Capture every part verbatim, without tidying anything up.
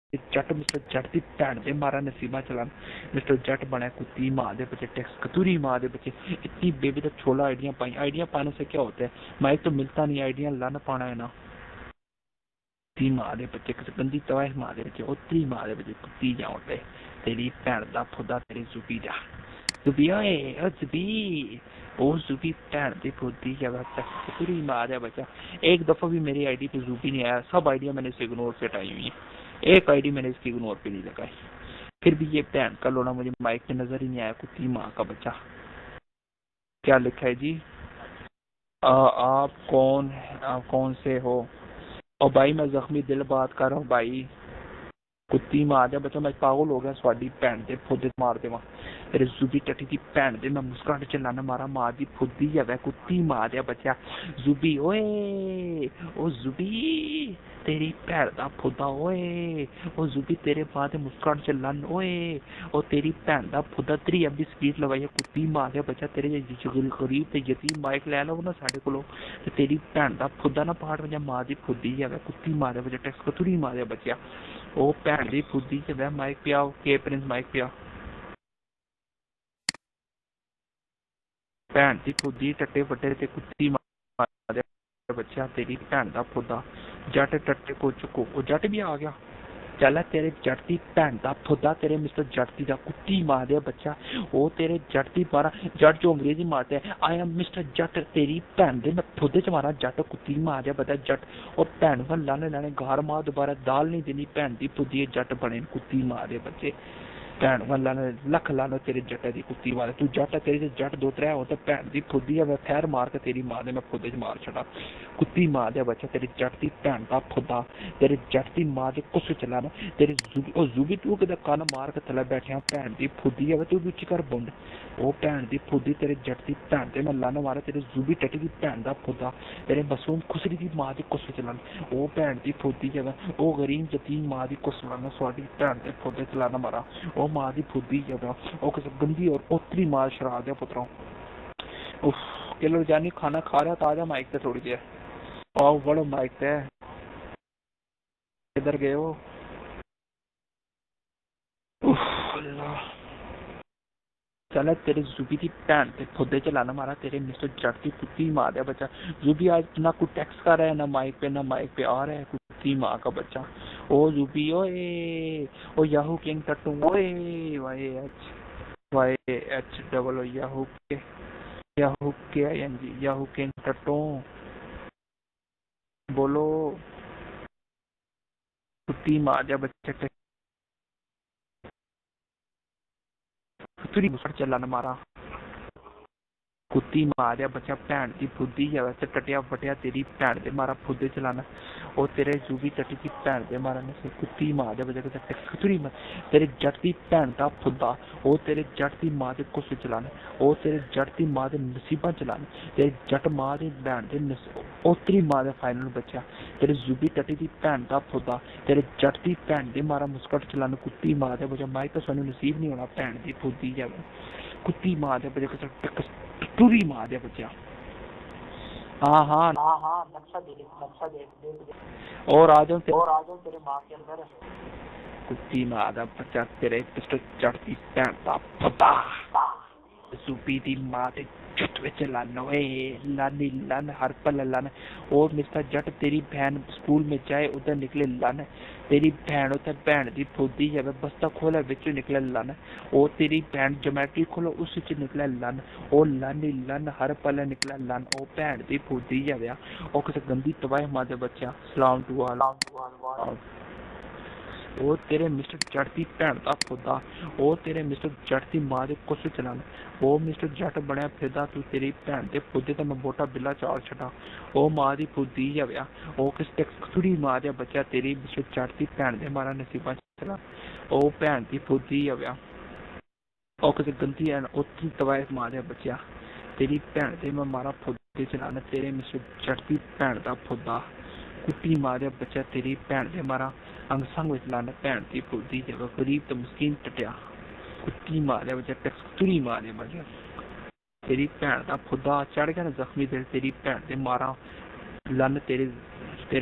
जट mister जट की भैन दे मारा नसीबा चलान मिस्टर जट बना कुत्ती माँ दे बच्चे टैक्स कतूरी माँ दे बच्चे इतनी बेबी तक छोला आइडिया पाई आइडिया पाने से क्या होता है माइक तो मिलता नहीं आइडिया लन पाना है ना कुत्ती माँ दे बच्चे गंदी तवाह माँ दे बच्चे उतरी माँ दे बच्चे कुत्ती जाओ पे तेरी भैन दा खुदा तेरी जुबी जा जुबी ओए ओ जुबी ओ जुबी भैन दी खुदी जा बच्चा कतूरी माँ दे बच्चा एक दफा भी मेरी आईडी पे जुबी नहीं आया सब आइडिया मैंने इसे इग्नोर से हटाई हुई है एक आईडी मैंने इसकी इग्नोर पे नहीं लगाई फिर भी ये भैन का लोना मुझे माइक पे नजर ही नहीं आया कुत्ती माँ का बच्चा क्या लिखा है जी आ, आप कौन आप कौन से हो और भाई मैं जख्मी दिल बात कर रहा हूँ भाई कुत्ती मार दे बच्चा मैं पागल हो गया स्वाडी भैन दे फुद मार दे तेरे जुबी टटी दी भैन दे मैं मुस्कुराहट चलाना मारा मार दी फुद्दी है कुत्ती मार दे बच्चा जुबी ओए ओ जुबी तेरी भैन दा फुदा ओए ओ जुबी तेरे बाद मुस्कुराहट चलान ओए ओ तेरी भैन दा फुदा त्री अभी स्पीड लगाई कुत्ती मार दे बच्चा तेरे गरीब ते यतीम माइक ले लो ना साडे कोलों ते तेरी भैन दा फुदा ना पाड़ वजा मार दी फुद्दी है कुत्ती मार दे बच्चा टैक्स कतूरी मार दे बच्चा ओ भैन दी फुद्दी च वे माइक पे आओ के प्रिंस माइक पे आओ भैन दी फुद्दी टट्टे फट्टे ते कुत्ती मार दे बच्चा तेरी भैन दा फुदा जट टट्टे को चुको ओ जट भी आ गया चल तेरे जट दी भैन दा फुदा तेरे मिस्टर जट दी दा कुत्ती मार दे बच्चा ओ तेरे जट दी मारा जट जो अंग्रेजी मारते हैं आई एम मिस्टर जट तेरी भैन दे मैं फुदे च मारा जट कुत्ती मार दे बता जट और भैन को लाने लाने गार मार दोबारा दाल नहीं देनी भैन दी फुदी जट बने कुत्ती मार दे बच्चे भैन को लाने लख लाने तेरे जट दी कुत्ती मार तू जट तेरे जट दो त्रै हो तो भैन दी फुदी है मैं खैर मार के तेरी मार दे मैं फुदे च मार छड़ा कुत्ती मार दे बच्चा तेरी जट दी भैन दा फुदा तेरे जट दी मां दे कुछ चलाना तेरे जुबी ओ जुबी तू किते कान मार के थले बैठिया भैन दी फुदी है तू भी उच्ची कर बुंड ओ भैन दी फुदी तेरे जट दी भैन ते मैं लाना मारा तेरे जुबी टटी दी भैन दा फुदा तेरे मासूम खुसरी दी मां दी कुछ चलाना ओ भैन दी फुदी है ओ गरीब यतीम मां दी कुछ चलाना स्वाडी भैन ते फुदे चलाना मारा ओ मां दी फुदी है ओ किसी गंदी और ओतरी मार शराब दे पुत्रों उफ किलो जानी खाना खा रहा ताजा माइक पे थोड़ी देर आओ बड़ो माइक पे किधर गए हो चल तेरे जुबी की भैन ते फुदे चलाना मारा तेरे मिस्टर जट की कुत्ती मार दिया बच्चा जुबी आज ना कुछ टैक्स कर रहा है ना माइक पे ना माइक पे आ रहा है कुत्ती माँ का बच्चा ओ जुबी ओए ओ याहू किंग टट्टू ओए Y H Y H double O yahoo K yahoo K I N G yahoo king टट्टू बोलो कुत्ती मार दिया बच्चा कुत्ती मुसर चलाना मारा कुत्ती मार बच्चा भैन की फुद्दी है वैसे टटिया फटिया तेरी भैन दे मारा फुद्दे चलाना और तेरे जूबी टटी की भैन दे मारा ने कुत्ती मार दे बच्चा खतरी मत तेरे जट की भैन का फुद्दा ओ तेरे जट की मां दे कुछ चलाना ओ तेरे जट की मां दे नसीबा चलाना तेरे जट मां दे भैन दे ओतरी मां दे फाइनल बच्चा तेरे जूबी टटी की भैन का फुद्दा तेरे जट की भैन दे मारा मुस्कट चलाना कुत्ती मार दे बच्चा माइक तो सानू नसीब नहीं होना भैन की फुद्दी है कुत्ती मार दे बच्चा टूरी मार दे बच्चा हाँ हाँ हाँ हाँ नक्शा दे नक्शा दे और आ जाओ और आ जाओ तेरे माँ के अंदर कुत्ती मार दे बच्चा तेरे पिस्टल चढ़ती भैन का पता सुपी दी माँ ते जट विच लन ओए लानी लन हर पल लन और मिस्टर जट तेरी बहन स्कूल में जाए उधर निकले लन तेरी बहन उधर बहन दी फुदी है बस्ता खोला विच निकले लन ओ तेरी बहन जोमेट्री खोलो उस विच निकले लन ओ लानी लन हर पल निकले लन ओ बहन दी फुदी है ओ किसी गंदी तबाह मां दे बच्चा सलाम टू ऑल ओ तेरे मिस्टर जट की भैन का फुदा ओ तेरे मिस्टर जट की मां दे कुछ चलाना ओ मिस्टर जट बनया फिरदा तू तेरी भैन दे फुदे ते मैं बोटा बिला चार छटा ओ मां दी फुदी है व्या ओ किस कसूरी मां दे बच्चा तेरी मिस्टर जट की भैन दे मारा नसीबा चला ओ भैन दी फुदी है व्या ओ किस गंदी है ओतरी तवायफ मां दे बच्चा तेरी भैन दे मैं मारा फुदे चलाना तेरे मिस्टर जट की भैन का फुदा कुत्ती मार दे बच्चा तेरी भैन दे मारा अंग संग विच लाना भैन दी फुदी जगह गरीब तो मस्कीन टटिया कुत्ती मार दे बच्चा टक्सुरी मार दे बच्चा तेरी भैन दा फुदा चढ़ गया ना जख्मी दिल तेरी भैन दे मारा लन तेरे तेरे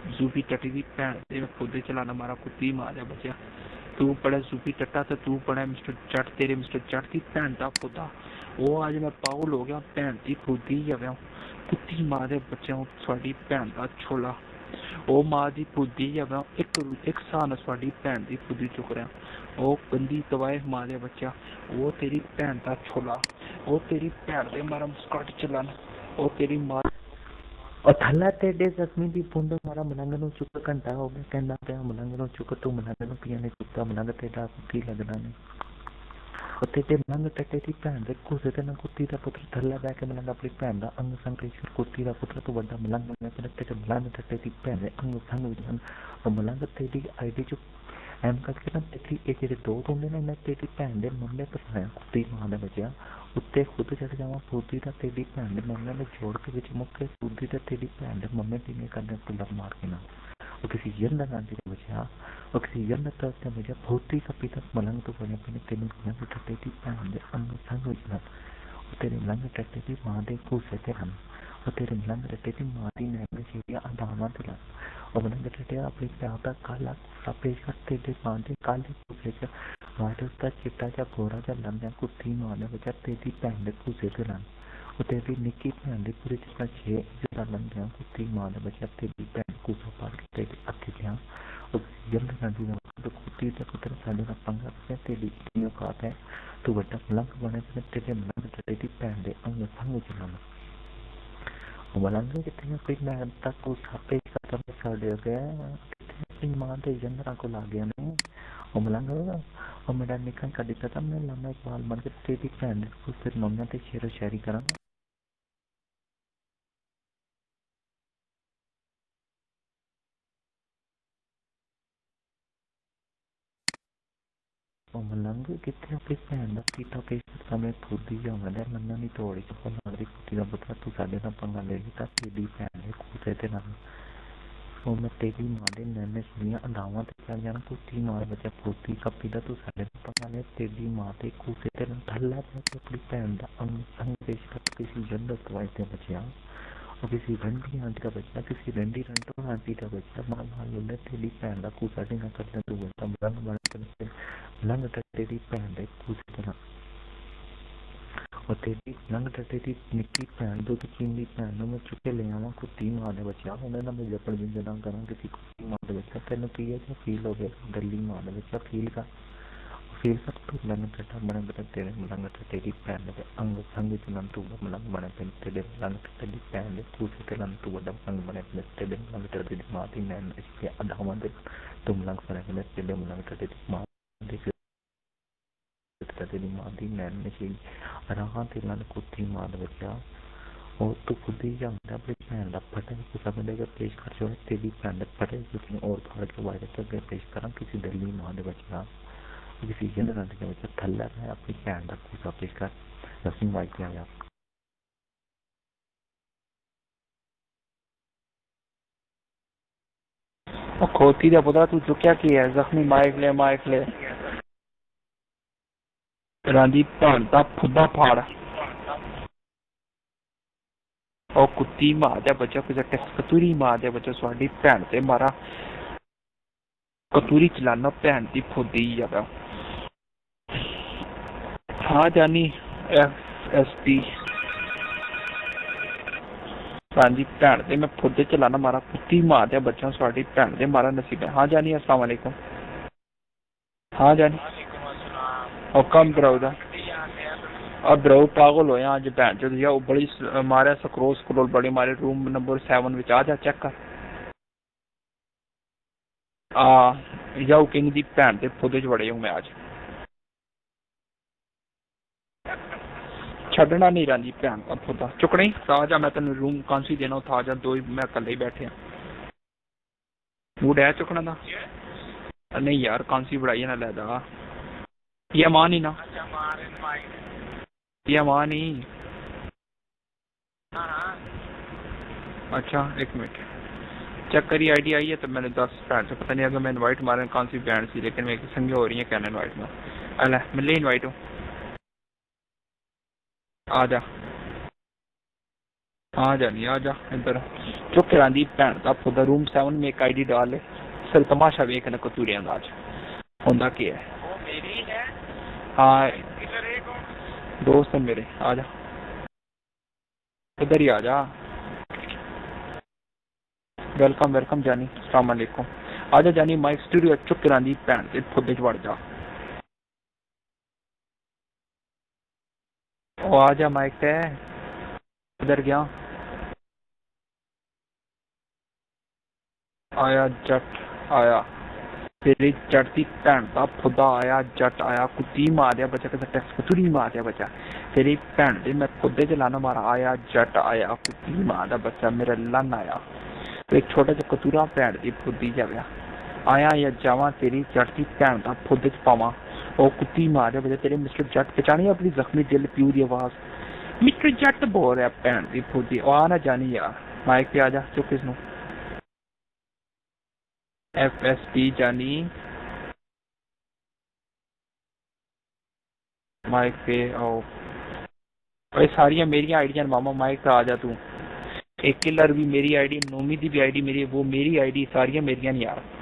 जूफी टटी दी भैन ते मैं फुदे चलाना मारा कुत्ती मार दे बच्चा तू पढ़े जूफी टट्टा तो तू पढ़े मिस्टर जट तेरे मिस्टर जट की भैन दा फुदा वो आज मैं पागल हो गया भैन दी फुदी जावे कुत्ती मार दे बच्चे थोड़ी भैन दा छोला ओ मां दी फुदी जावे एक एक सान थोड़ी भैन दी फुदी चुक रहा ओ गंदी तवाए मार दे बच्चा वो तेरी भैन दा छोला वो तेरी भैन दे मारा स्कट चलाना वो तेरी मां और थल्ला तेरे जख्मी दी पुंड मारा मलंग नु चुक घंटा हो गया कहना पे मलंग नु चुक तू मलंग नु पिया ने चुकता मलंग तेरा की लगना ने और तेरे मलंग टट्टे दी भैन दे घुसे ते ना कुत्ती दा पुत्र थल्ला बैठ के मलंग अपनी भैन दा अंग संग पेश कुत्ती दा पुत्र तू बड़ा मलंग ने तेरे मलंग टट्टे दी भैन दे अंग संग विजन और मलंग तेरी आईडी चुक एम करके ना तेरी ये जेडे दो होंगे ना इन्हें तेरी भैन दे मम्मे पसाया कुत्ती मां दे बच्चा उत्ते खुद चढ़ जावा फूदी दा तेरी भैन दे मम्मे ने जोड़ के विच मुक्के फूदी दा तेरी भैन दे मम्मे टीने करने पुलर मार के ना और किसी यंदा गांधी दे बच्चा और किसी यंदा तरफ ते मुझे फूदी का पीता मलंग तो बने पने तेरी मलंग टट्टे दी भैन दे अंग संग विच ना और तेरी मलंग टट्टे दी मां दे घुसे ते हम और तेरे मलंग टट्टे दी मां दी नैन सीढ़ियां अदामा ते ला और मलंग टट्टे अपनी प्यादा काला पेश करते थे बांधे काले कुसे च वाइट उसका चिट्टा जा गोरा जा लंबा कुत्ती मारने बचा तेरी भैन दे कुसे ते लन और तेरी निक्की भैन दे पूरे चिट्टा छे जरा लंबा कुत्ती मारने बचा तेरी भैन कुसा पार के तेरी अक्की गया और जल्द गांधी ने तो कुत्ती ते पुत्र साडे ना पंगा पे तेरी इतनी औकात है तू बड़ा मलंग बने ते तेरे मलंग तेरी भैन दे अंग संग चलाना और मलंग कितने कोई मैं तक को सापे का तो साडे गया मां दे जंगरा को ला गया ने और मलंग और मेरा निकल का दिखता था मैं लम्बा एक बाल बन के तेरी भैन को फिर मम्मी ते शेरो शायरी करा और मलंग कितने अपनी भैन दा पीता पेश करता मैं खुद ही जाऊंगा दे मन्ना नहीं तोड़ी को नागरी कुत्ती दा पुत्र तू साडे ना पंगा ले ली ता तेरी भैन दे कुसे ते ना और मैं तेरी मां दे नैने सुनिया अदावा ते क्या जाना कुत्ती मार बच्चा फूती कपी दा तू साडे ना पंगा ले तेरी मां ते कुसे ते ना थल्ला पे अपनी भैन दा अंग संग पेश कर किसी जन्नत तवाई ते बच्चा और किसी रंडी आंटी का बच्चा किसी रंडी रंटो आंटी का बच्चा मां मां ले तेरी भैन दा कुसा टिंगा करते तू बच्चा रंग बन के लंग तेरी भैन दे कुसे ते ना और तेरी लंग टट्टे दी निक्की भैन दो चीनी भैन मैं चुके ले आवा कुत्ती मार दे बच्चा उन्हें ना मैं जपड़ भी जना करा किसी कुत्ती मार दे बच्चा तेन की है फील हो गया गली मार दे बच्चा फील का फील कर तू लंग टट्टा बने बने तेरे लंग टट्टे दी भैन दे अंग संग चलन तू मलंग बने पे तेरे लंग टट्टे दी भैन दे तू से तेरे तू बड़ा अंग बने पे तेरे लंग टट्टे दी मां दी नैन इसके अधावा दे तुम लंग बने पे तेरे लंग टट्टे दी मां दे तेरी मां दी नैन सी राह ते लन कुत्ती मार बच्चा और तू खुद ही जानता अपनी भैन का फटे कुछ बंदे पेश कर जो तेरी भैन फटे किसी और फाड़ के वायरस करके पेश करा किसी दिल्ली मां दे बच्चा किसी जनरल के बच्चा थल्ला है अपनी भैन का कुछ पेश कर दसवीं माइक आ जा और खोती दा पुत्रा तू चुक्या की है जख्मी माइक ले माइक ले रांदी भैन दा फुद्दा फाड़ और कुत्ती मार दे बच्चा कुछ कतूरी मार दे बच्चा स्वाडी भैन ते मारा कतूरी चलाना भैन दी फुद्दी जावे हाँ जानी एफ एस पी रांदी भैन ते मैं फुद्दे चलाना मारा कुत्ती मार दे बच्चा स्वाडी भैन ते मारा नसीब है हाँ जानी अस्सलाम वालेकुम हाँ जानी और कम करो दा अब ब्रो पागल हो आज भैन चो दिया बड़ी मारे स्क्रोल स्क्रोल बड़ी मारे रूम नंबर सेवन विच आ जा चेक कर आ जाओ किंग दी भैन ते फुदे च बड़े हूं मैं आज छड़ना नहीं रही भैन का फुदा चुकनी आ जा मैं तेन रूम कांसी देना उठा जा दो मैं कल ही बैठे मूड है चुकना दा नहीं यार कांसी बढ़ाई ना लैदा ये मां नहीं ना ये मां नहीं अच्छा एक मिनट चेक करी आईडी आई है तो मैंने दस भैन से पता नहीं अगर मैं इनवाइट मारे कौन सी भैन सी लेकिन मेरी संगे हो रही है कहना इनवाइट में अल मिले इनवाइट हूँ आ जा आ जानी आ जा इधर चुप करांदी भैन दा खुदा रूम सेवन में एक आईडी डाल ले सर तमाशा वेख न कतूरियां दा आज होंदा क्या है वो मेरी है हाँ इधर एक दोस्त है मेरे आ जा इधर ही आ जा वेलकम वेलकम जानी अस्सलाम वालेकुम आ जा जानी माइक स्टूडियो चुप करांदी भैन दे खुदे च वड़ जा ओ आ जा माइक पे इधर गया आया जट आया तेरी चढ़ती भैन का खुदा आया जट आया कुत्ती मार दिया बच्चा कैसे टैक्स कुतुरी मार दिया बच्चा तेरी भैन दे मैं खुदे चलाना मारा आया जट आया कुत्ती मार दिया बच्चा मेरा लन आया तो एक छोटा सा कतूरा भैन दी खुदी जावे आया या जावा तेरी चढ़ती भैन का खुदे च पावा ओ कुत्ती मार दिया बच्चा तेरे मिस्टर जट पहचानी अपनी जख्मी दिल प्यू दी आवाज मिस्टर जट बोल रहा भैन दी खुदी ओ आना जानी यार माइक पे आ जा चुप इसनू एफ एस पी जानी माइक पे आओ भाई सारियां मेरी आईडियां मामा माइक पे आ जा तू एक किलर भी मेरी आईडी नोमी दी भी आईडी मेरी वो मेरी आईडी सारियां मेरियां नहीं यार